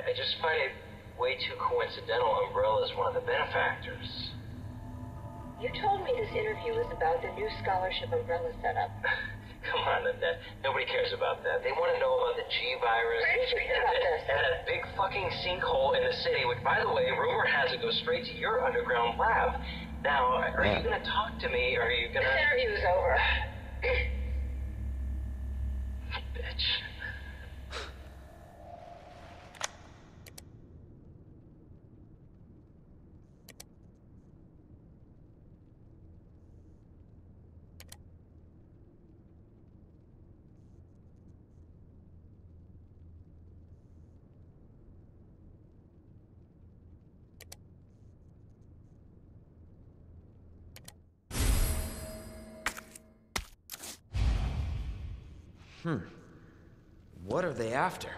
I just find it way too coincidental Umbrella's one of the benefactors. You told me this interview was about the new scholarship Umbrella set up. Come on, Annette. Nobody cares about that. They want to know about the G virus. Where did you hear about this? And that big fucking sinkhole in the city, which, by the way, rumor has it goes straight to your underground lab. Now, are you going to talk to me, or are you going to... This interview's over. Bitch. What are they after?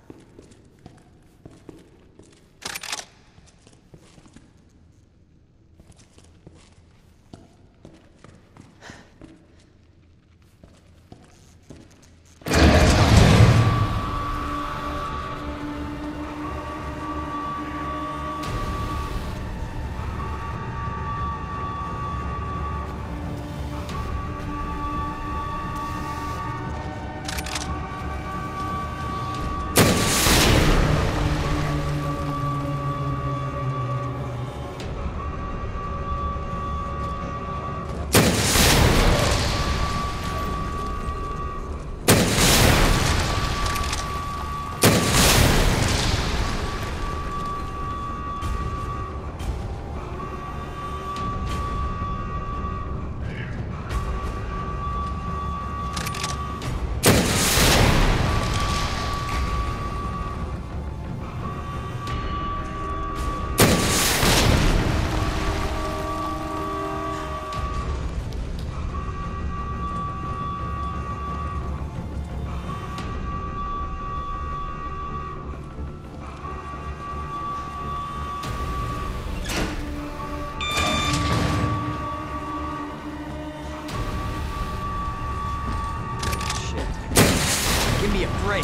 Give me a break.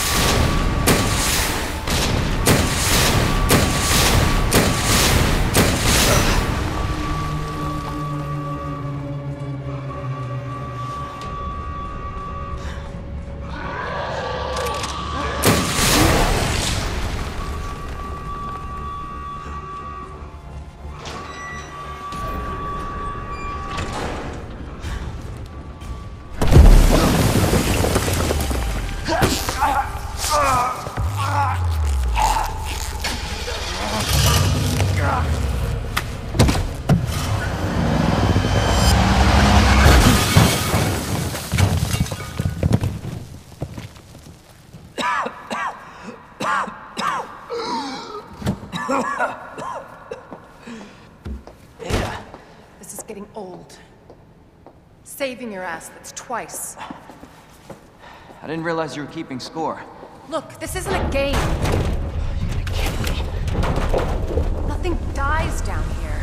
This is getting old. Saving your ass, that's twice. I didn't realize you were keeping score. Look, this isn't a game. You're gonna kill me. Nothing dies down here.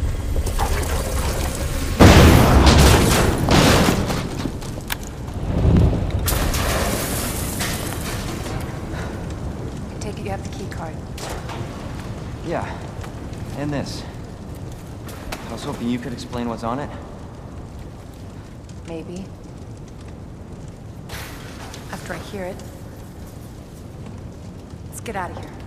I take it you have the key card. Yeah, and this. I was hoping you could explain what's on it. Maybe. After I hear it. Let's get out of here.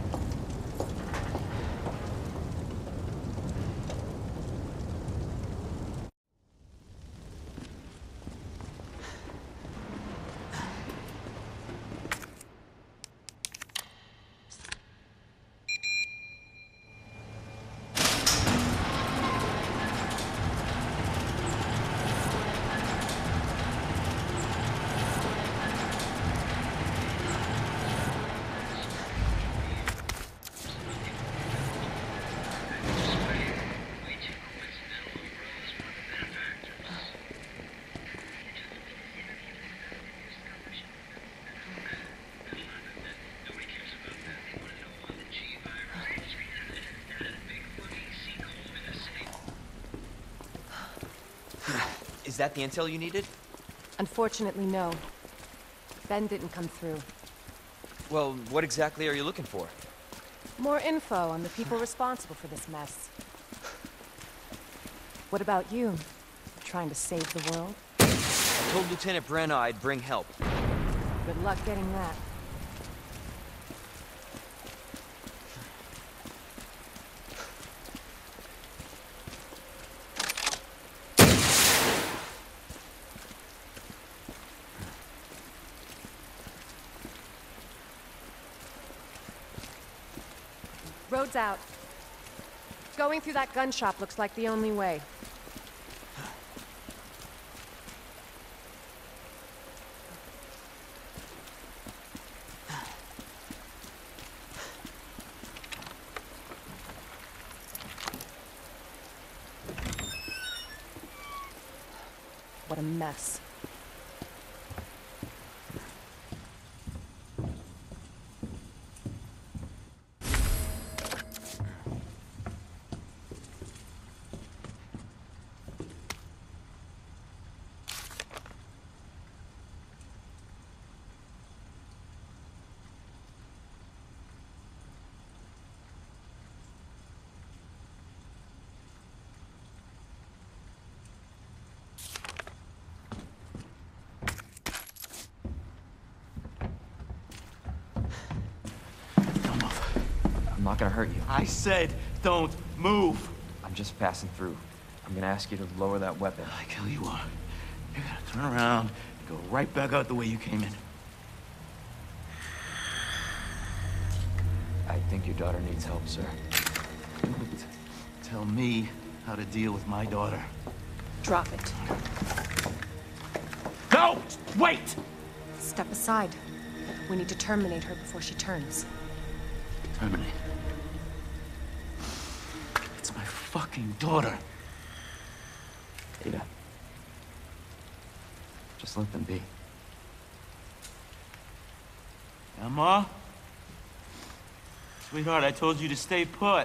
Is that the intel you needed? Unfortunately, no. Ben didn't come through. Well, what exactly are you looking for? More info on the people responsible for this mess. What about you? Trying to save the world? I told Lieutenant Brenna I'd bring help. Good luck getting that. Road's out. Going through that gun shop looks like the only way. What a mess. I'm not gonna hurt you. I said, don't move. I'm just passing through. I'm gonna ask you to lower that weapon. Like hell you are. You're gonna turn around and go right back out the way you came in. I think your daughter needs help, sir. Don't tell me how to deal with my daughter. Drop it. No! Wait! Step aside. We need to terminate her before she turns. Terminate. It's my fucking daughter. Ada. Just let them be. Emma? Sweetheart, I told you to stay put.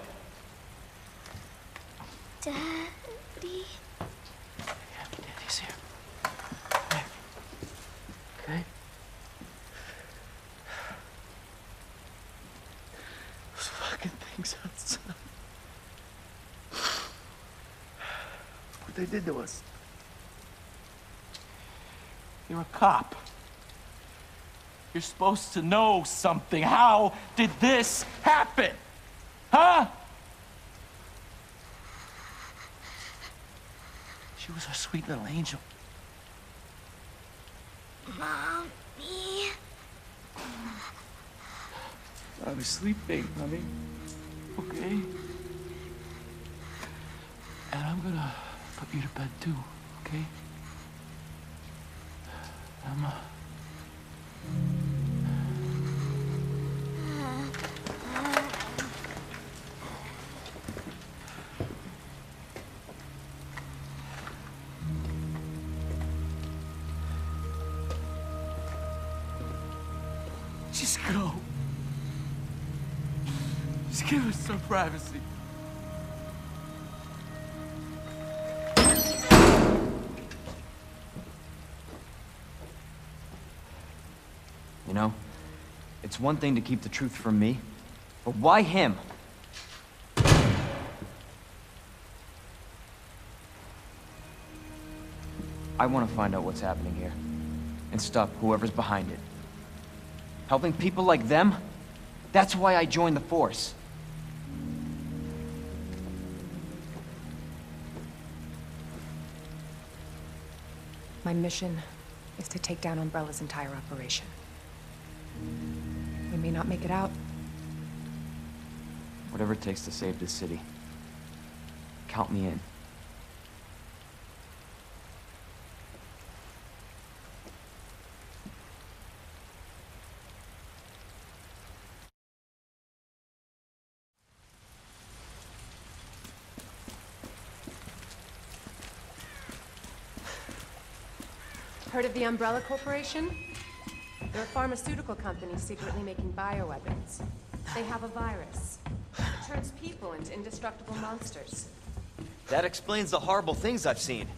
Daddy? Yeah, Daddy's here. Okay. Okay? Those fucking things outside. What they did to us. You're a cop. You're supposed to know something. How did this happen? Huh? She was our sweet little angel. Mommy? I was sleeping, honey. Okay? And I'm gonna put you to bed too, okay? Emma. Just go. Just give us some privacy. You know, it's one thing to keep the truth from me, but why him? I want to find out what's happening here and stop whoever's behind it. Helping people like them? That's why I joined the force. My mission is to take down Umbrella's entire operation. We may not make it out. Whatever it takes to save this city. Count me in. Heard of the Umbrella Corporation? They're a pharmaceutical company secretly making bioweapons. They have a virus. It turns people into indestructible monsters. That explains the horrible things I've seen.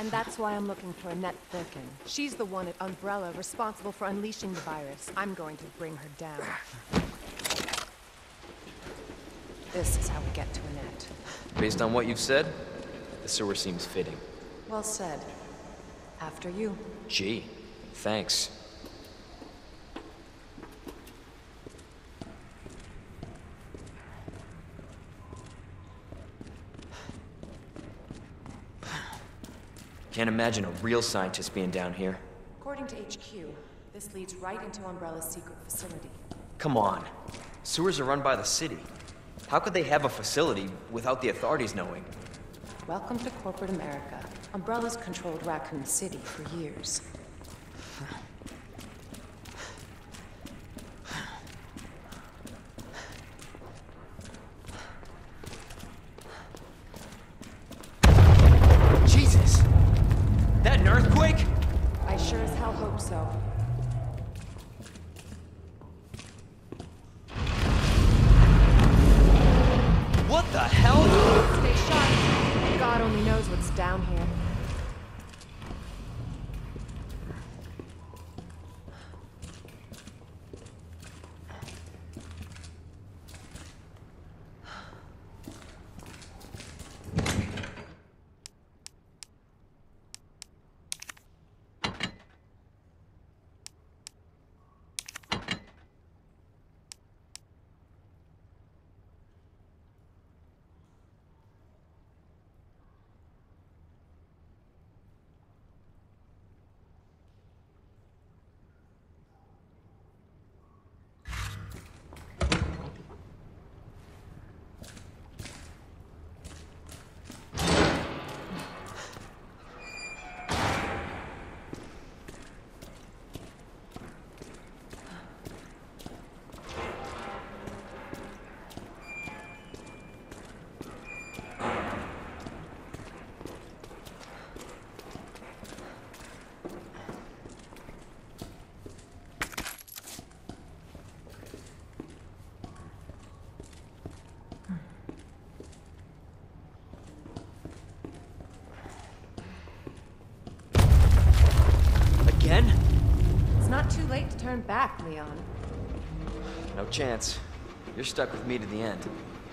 And that's why I'm looking for Annette Birkin. She's the one at Umbrella responsible for unleashing the virus. I'm going to bring her down. This is how we get to Annette. Based on what you've said, the sewer seems fitting. Well said. After you. Gee, thanks. Can't imagine a real scientist being down here. According to HQ, this leads right into Umbrella's secret facility. Come on. Sewers are run by the city. How could they have a facility without the authorities knowing? Welcome to corporate America. Umbrella's controlled Raccoon City for years. Jesus! That an earthquake? I sure as hell hope so. What the hell? Stay sharp. God only knows what's down here. Again? It's not too late to turn back, Leon. No chance. You're stuck with me to the end.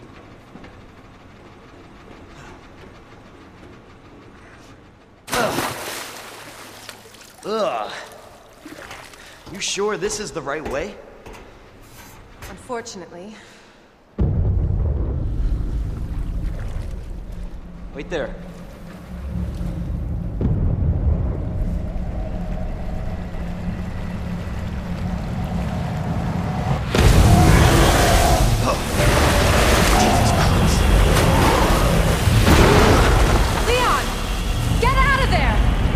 Ugh. Ugh. You sure this is the right way? Unfortunately. Wait there. Leon! Get out of there!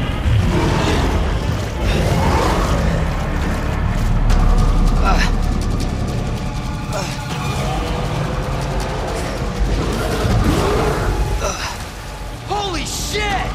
Holy shit!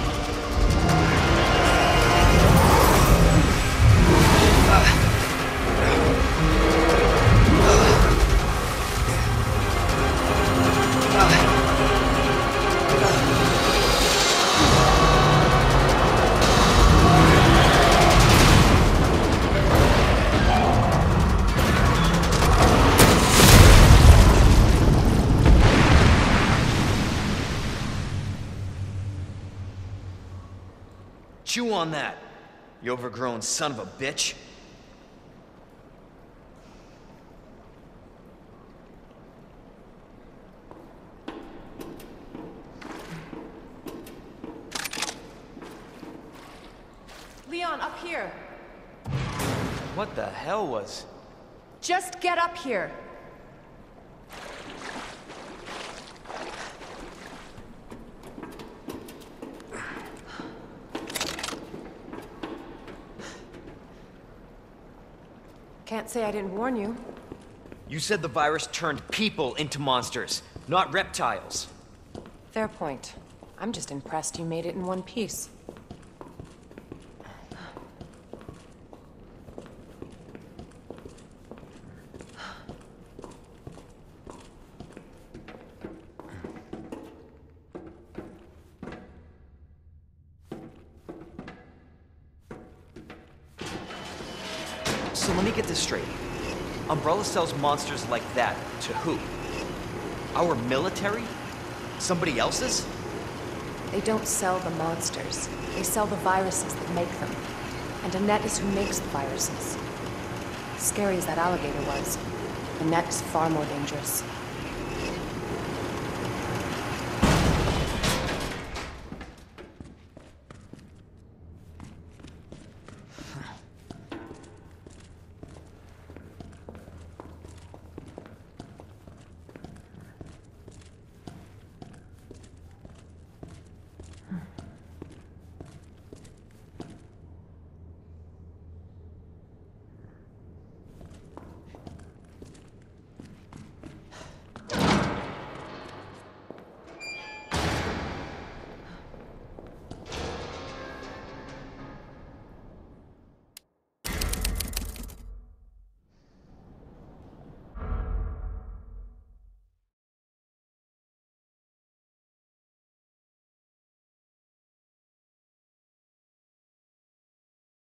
Chew on that, you overgrown son of a bitch. Leon, up here! What the hell was... Just get up here! Can't say I didn't warn you. You said the virus turned people into monsters, not reptiles. Fair point. I'm just impressed you made it in one piece. So let me get this straight. Umbrella sells monsters like that to who? Our military? Somebody else's? They don't sell the monsters. They sell the viruses that make them. And Annette is who makes the viruses. Scary as that alligator was, Annette is far more dangerous.